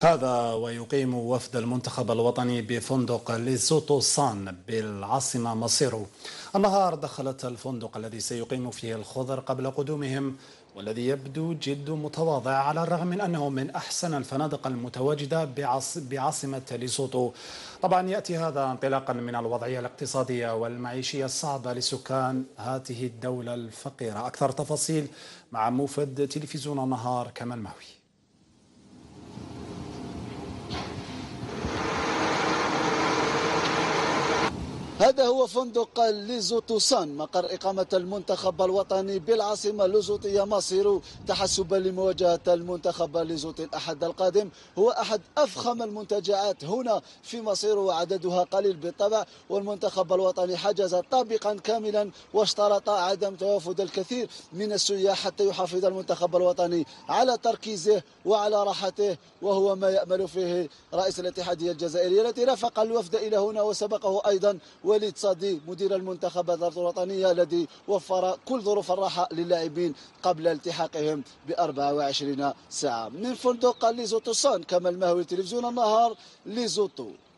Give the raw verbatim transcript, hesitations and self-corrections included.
هذا ويقيم وفد المنتخب الوطني بفندق ليزوتو سان بالعاصمة ماسيرو. النهار دخلت الفندق الذي سيقيم فيه الخضر قبل قدومهم، والذي يبدو جد متواضع على الرغم من أنه من أحسن الفنادق المتواجدة بعاص بعاصمة ليزوتو. طبعا يأتي هذا انطلاقا من الوضعية الاقتصادية والمعيشية الصعبة لسكان هذه الدولة الفقيرة. أكثر تفاصيل مع موفد تلفزيون النهار كمال مهوي. هذا هو فندق ليزوتو سان، مقر إقامة المنتخب الوطني بالعاصمة الليزوتية ماسيرو، تحسبا لمواجهة المنتخب الليزوتي الأحد القادم. هو أحد أفخم المنتجعات هنا في ماسيرو وعددها قليل بالطبع، والمنتخب الوطني حجز طابقا كاملا واشترط عدم توافد الكثير من السياح حتى يحافظ المنتخب الوطني على تركيزه وعلى راحته، وهو ما يأمل فيه رئيس الاتحادية الجزائرية التي رافق الوفد إلى هنا، وسبقه أيضا وليد صادي مدير المنتخبات الوطنية الذي وفر كل ظروف الراحة للاعبين قبل التحاقهم ب أربع وعشرين ساعة. من فندق ليزوتو سان، كمال مهوي، تلفزيون النهار، ليزوتو.